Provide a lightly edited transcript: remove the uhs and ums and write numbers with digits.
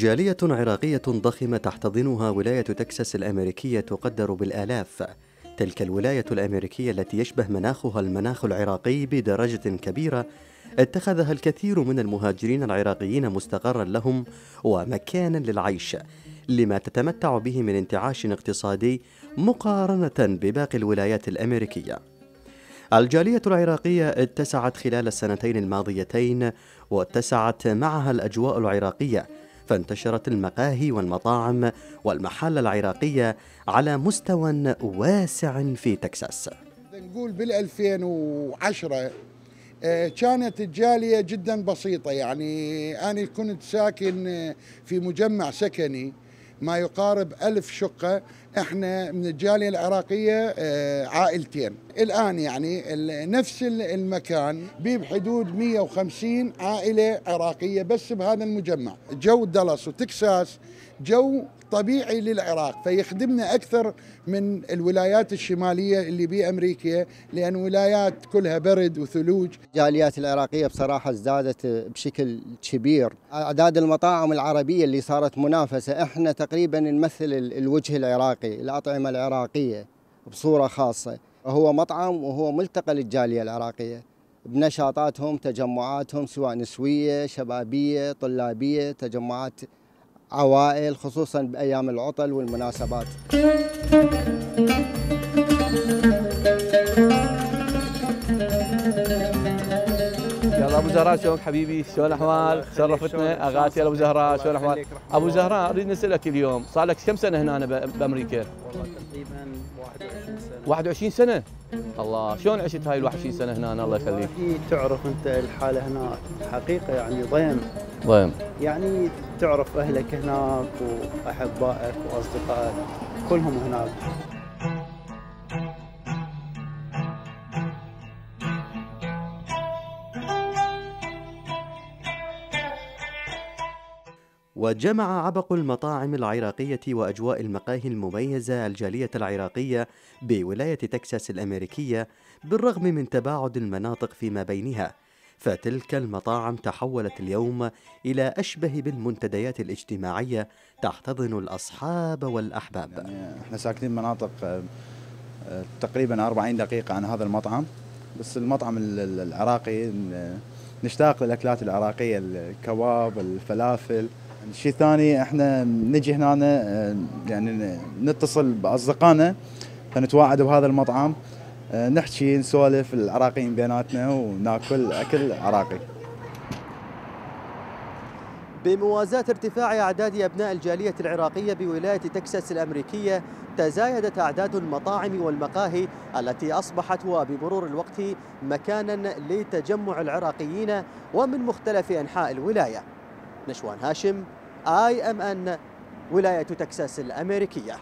جالية عراقية ضخمة تحتضنها ولاية تكساس الأمريكية تقدر بالآلاف. تلك الولاية الأمريكية التي يشبه مناخها المناخ العراقي بدرجة كبيرة اتخذها الكثير من المهاجرين العراقيين مستقرا لهم ومكانا للعيش، لما تتمتع به من انتعاش اقتصادي مقارنة بباقي الولايات الأمريكية. الجالية العراقية اتسعت خلال السنتين الماضيتين، واتسعت معها الأجواء العراقية، فانتشرت المقاهي والمطاعم والمحال العراقية على مستوى واسع في تكساس. نقول بال2010 كانت الجالية جدا بسيطة، يعني أنا كنت ساكن في مجمع سكني ما يقارب 1000 شقة، احنا من الجالية العراقية عائلتين. الآن يعني نفس المكان بحدود 150 عائلة عراقية بس بهذا المجمع. جو دالاس وتكساس جو طبيعي للعراق، فيخدمنا أكثر من الولايات الشمالية اللي بأمريكا، لأن ولايات كلها برد وثلوج. الجاليات العراقية بصراحة ازدادت بشكل كبير. أعداد المطاعم العربية اللي صارت منافسة، احنا تقريبا نمثل الوجه العراقي، الأطعمة العراقية بصورة خاصة. هو مطعم وهو ملتقى للجالية العراقية بنشاطاتهم، تجمعاتهم سواء نسوية، شبابية، طلابية، تجمعات عوائل، خصوصا بأيام العطل والمناسبات. يلا ابو زهراء، شلونك حبيبي؟ شلون الاحوال؟ شرفتنا اغاتي. يا ابو زهراء شلون الاحوال؟ ابو زهراء اريد نسالك اليوم، صار لك كم سنه هنا بامريكا؟ والله تقريبا 21 سنه. 21 سنه؟ الله، شلون عشت هاي ال 21 سنه هنا؟ الله يخليك. تعرف انت الحاله هنا حقيقه يعني ضيم، يعني تعرف اهلك هناك واحبائك واصدقائك كلهم هناك. وجمع عبق المطاعم العراقية وأجواء المقاهي المميزة الجالية العراقية بولاية تكساس الأمريكية، بالرغم من تباعد المناطق فيما بينها، فتلك المطاعم تحولت اليوم إلى أشبه بالمنتديات الاجتماعية تحتضن الأصحاب والأحباب. يعني احنا ساكنين مناطق تقريبا 40 دقيقة عن هذا المطعم، بس المطعم العراقي نشتاق للأكلات العراقية، الكباب، الفلافل. الشيء الثاني احنا نجي هنا يعني نتصل باصدقائنا فنتواعد بهذا المطعم، نحكي نسولف العراقيين بيناتنا وناكل اكل عراقي. بموازاة ارتفاع أعداد أبناء الجالية العراقية بولاية تكساس الأمريكية، تزايدت أعداد المطاعم والمقاهي التي أصبحت وبمرور الوقت مكانا لتجمع العراقيين ومن مختلف أنحاء الولاية. نشوان هاشم، IMN، ولاية تكساس الأمريكية.